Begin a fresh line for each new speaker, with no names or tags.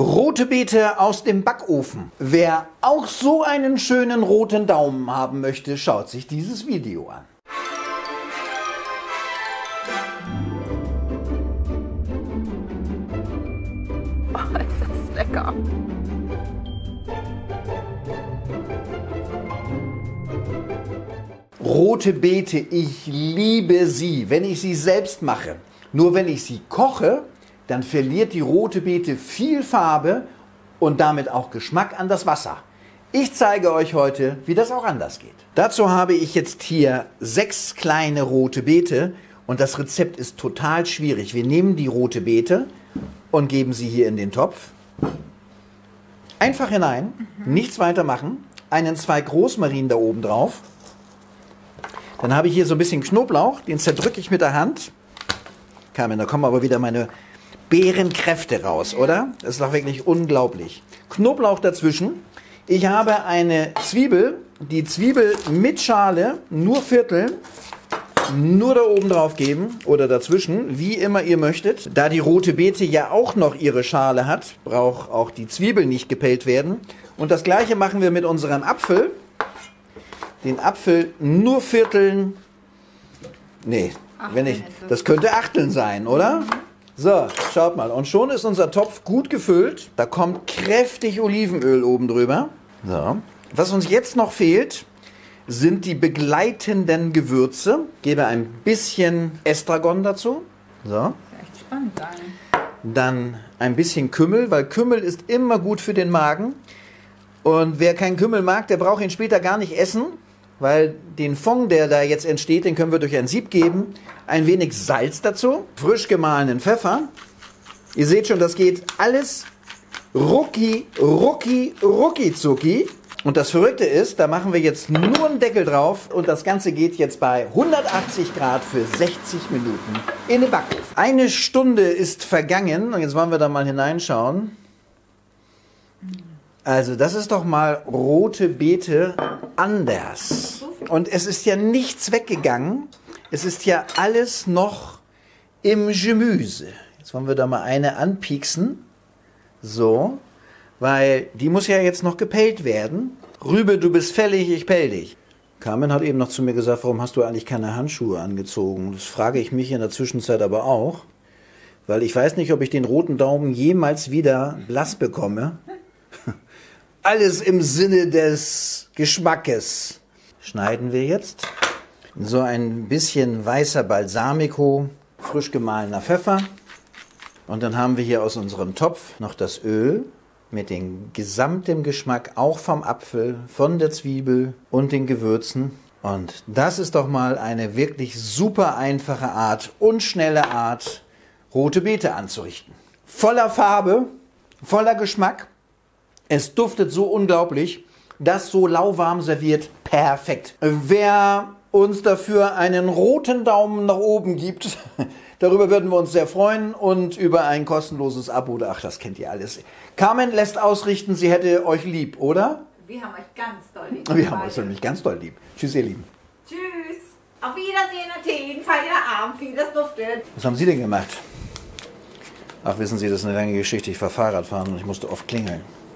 Rote Beete aus dem Backofen. Wer auch so einen schönen roten Daumen haben möchte, schaut sich dieses Video an.
Oh, ist das lecker.
Rote Beete, ich liebe sie, wenn ich sie selbst mache. Nur wenn ich sie koche, dann verliert die rote Beete viel Farbe und damit auch Geschmack an das Wasser. Ich zeige euch heute, wie das auch anders geht. Dazu habe ich jetzt hier 6 kleine rote Beete und das Rezept ist total schwierig. Wir nehmen die rote Beete und geben sie hier in den Topf. Einfach hinein, nichts weiter machen, einen Zweig Rosmarin da oben drauf. Dann habe ich hier so ein bisschen Knoblauch, den zerdrücke ich mit der Hand. Carmen, da kommen aber wieder meine Bärenkräfte raus, oder? Das ist doch wirklich unglaublich. Knoblauch dazwischen. Ich habe eine Zwiebel, die Zwiebel mit Schale, nur vierteln, nur da oben drauf geben oder dazwischen, wie immer ihr möchtet. Da die rote Beete ja auch noch ihre Schale hat, braucht auch die Zwiebel nicht gepellt werden. Und das gleiche machen wir mit unserem Apfel. Den Apfel nur vierteln. Nee, das könnte Achteln sein, oder? So, schaut mal. Und schon ist unser Topf gut gefüllt. Da kommt kräftig Olivenöl oben drüber. So. Was uns jetzt noch fehlt, sind die begleitenden Gewürze. Gebe ein bisschen Estragon dazu. So.
Das ist echt spannend sein.
Dann ein bisschen Kümmel, weil Kümmel ist immer gut für den Magen. Und wer keinen Kümmel mag, der braucht ihn später gar nicht essen. Weil den Fond, der da jetzt entsteht, den können wir durch ein Sieb geben. Ein wenig Salz dazu, frisch gemahlenen Pfeffer. Ihr seht schon, das geht alles rucki, rucki, rucki zucki. Und das Verrückte ist, da machen wir jetzt nur einen Deckel drauf und das Ganze geht jetzt bei 180 Grad für 60 Minuten in den Backofen. 1 Stunde ist vergangen und jetzt wollen wir da mal hineinschauen. Also das ist doch mal rote Beete anders. Und es ist ja nichts weggegangen. Es ist ja alles noch im Gemüse. Jetzt wollen wir da mal eine anpieksen. So, weil die muss ja jetzt noch gepellt werden. Rübe, du bist fällig, ich pell dich. Carmen hat eben noch zu mir gesagt, warum hast du eigentlich keine Handschuhe angezogen? Das frage ich mich in der Zwischenzeit aber auch. Weil ich weiß nicht, ob ich den roten Daumen jemals wieder blass bekomme. Alles im Sinne des Geschmackes. Schneiden wir jetzt. So ein bisschen weißer Balsamico, frisch gemahlener Pfeffer. Und dann haben wir hier aus unserem Topf noch das Öl mit dem gesamten Geschmack, auch vom Apfel, von der Zwiebel und den Gewürzen. Und das ist doch mal eine wirklich super einfache Art und schnelle Art, rote Beete anzurichten. Voller Farbe, voller Geschmack. Es duftet so unglaublich, das so lauwarm serviert, perfekt. Wer uns dafür einen roten Daumen nach oben gibt, darüber würden wir uns sehr freuen und über ein kostenloses Abo, ach, das kennt ihr alles. Carmen lässt ausrichten, sie hätte euch lieb, oder?
Wir haben euch ganz doll lieb.
Wir haben euch nämlich ganz doll lieb. Tschüss, ihr Lieben.
Tschüss. Auf Wiedersehen, Athen. Feierabend, wie das duftet.
Was haben Sie denn gemacht? Ach, wissen Sie, das ist eine lange Geschichte. Ich war Fahrradfahren und ich musste oft klingeln.